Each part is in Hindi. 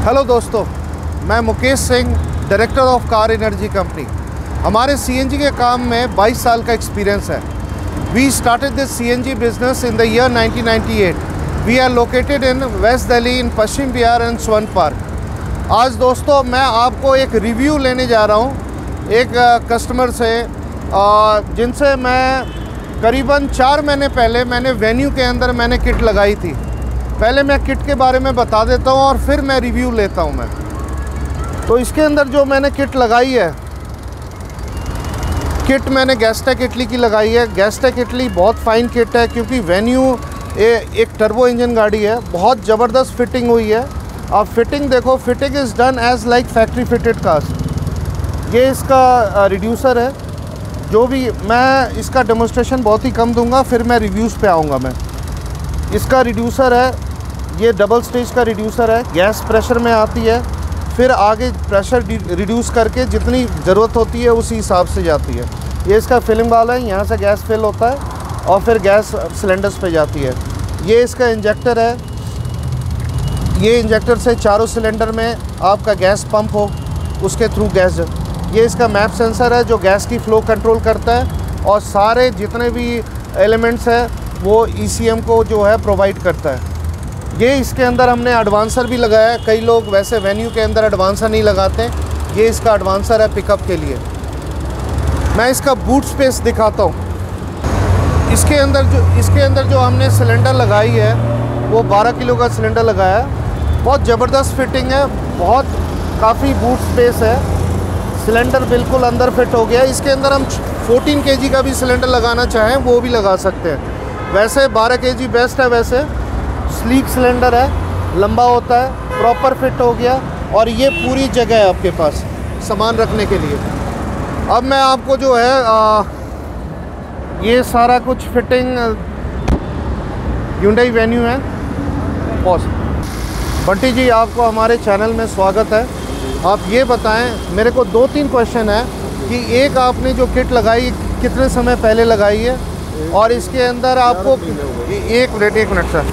हेलो दोस्तों, मैं Mukesh Singh, director of car energy company. हमारे सीएनजी के काम में 22 साल का एक्सपीरियंस है। We started this CNG business in the year 1998। We are located in west Delhi, in Paschim Vihar and Swarn Park. आज दोस्तों मैं आपको एक रिव्यू लेने जा रहा हूँ एक कस्टमर से, जिनसे मैं करीबन 4 महीने पहले मैंने वेन्यू के अंदर मैंने किट लगाई थी। पहले मैं किट के बारे में बता देता हूँ और फिर मैं रिव्यू लेता हूँ मैं। तो इसके अंदर जो मैंने किट लगाई है, किट मैंने गैसटेक इटली की लगाई है। गैसटेक इटली बहुत फाइन किट है, क्योंकि वेन्यू एक टर्बो इंजन गाड़ी है। बहुत ज़बरदस्त फिटिंग हुई है। आप फिटिंग देखो, fitting is done as like factory fitted cast. ये इसका रिड्यूसर है। जो भी मैं इसका डेमोस्ट्रेशन बहुत ही कम दूंगा, फिर मैं रिव्यूज़ पे आऊँगा मैं। इसका रिड्यूसर है, ये डबल स्टेज का रिड्यूसर है। गैस प्रेशर में आती है, फिर आगे प्रेशर रिड्यूस करके जितनी ज़रूरत होती है उसी हिसाब से जाती है। ये इसका फिलिंग वाला है, यहाँ से गैस फिल होता है और फिर गैस सिलेंडर्स पे जाती है। ये इसका इंजेक्टर है। ये इंजेक्टर से चारों सिलेंडर में आपका गैस पंप हो, उसके थ्रू गैस। ये इसका मैप सेंसर है जो गैस की फ़्लो कंट्रोल करता है और सारे जितने भी एलिमेंट्स हैं वो ईसीएम को जो है प्रोवाइड करता है। ये इसके अंदर हमने एडवांसर भी लगाया है। कई लोग वैसे वेन्यू के अंदर एडवांसर नहीं लगाते, ये इसका एडवांसर है पिकअप के लिए। मैं इसका बूट स्पेस दिखाता हूँ। इसके अंदर जो हमने सिलेंडर लगाई है वो 12 किलो का सिलेंडर लगाया है। बहुत ज़बरदस्त फिटिंग है, बहुत काफ़ी बूट स्पेस है। सिलेंडर बिल्कुल अंदर फिट हो गया है। इसके अंदर हम 14 केजी का भी सिलेंडर लगाना चाहें वो भी लगा सकते हैं। वैसे 12 केजी बेस्ट है। वैसे स्लीक सिलेंडर है, लंबा होता है, प्रॉपर फिट हो गया और ये पूरी जगह है आपके पास सामान रखने के लिए। अब मैं आपको जो है ये सारा कुछ फिटिंग Hyundai वेन्यू है। बंटी जी, आपको हमारे चैनल में स्वागत है। आप ये बताएं, मेरे को 2-3 क्वेश्चन है कि एक आपने जो किट लगाई कितने समय पहले लगाई है, और इसके अंदर आपको एक मिनट सर,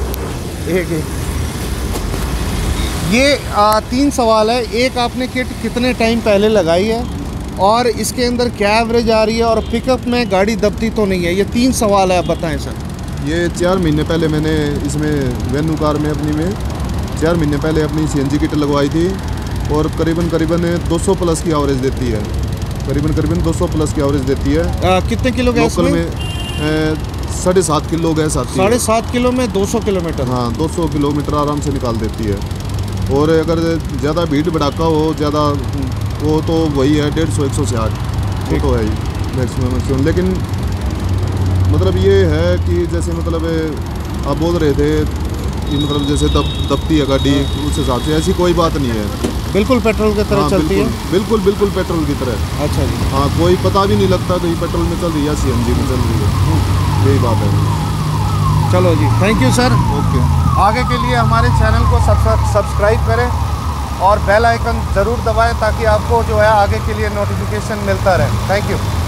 ये 3 सवाल है। एक, आपने किट कितने टाइम पहले लगाई है और इसके अंदर क्या एवरेज आ रही है, और पिकअप में गाड़ी दबती तो नहीं है। ये 3 सवाल है, आप बताएं सर। ये 4 महीने पहले मैंने इसमें वेन्यू कार में अपनी में 4 महीने पहले अपनी सीएनजी किट लगवाई थी और करीबन 200 प्लस की एवरेज देती है। करीबन 200 प्लस की एवरेज देती है। कितने किलो गैस लोकल में 7.5 किलो गैस आती है। 7.5 किलो में 200 किलोमीटर? हाँ, 200 किलोमीटर आराम से निकाल देती है। और अगर ज़्यादा भीड़ भड़ाका हो, ज़्यादा वो तो वही है 150-160, वो तो है ही मैक्सिमम। लेकिन मतलब ये है कि जैसे मतलब आप बोल रहे थे कि मतलब जैसे दबती है गाड़ी, उस हिसाब से ऐसी कोई बात नहीं है। बिल्कुल पेट्रोल की तरह चलती है? बिल्कुल पेट्रोल की तरह। अच्छा जी। हाँ, कोई पता भी नहीं लगता कि पेट्रोल में चल रही है या सीएनजी में चल रही है। यही बात है। चलो जी, थैंक यू सर। ओके। आगे के लिए हमारे चैनल को सब्सक्राइब करें और बेल आइकन ज़रूर दबाएं ताकि आपको जो है आगे के लिए नोटिफिकेशन मिलता रहे। Thank you.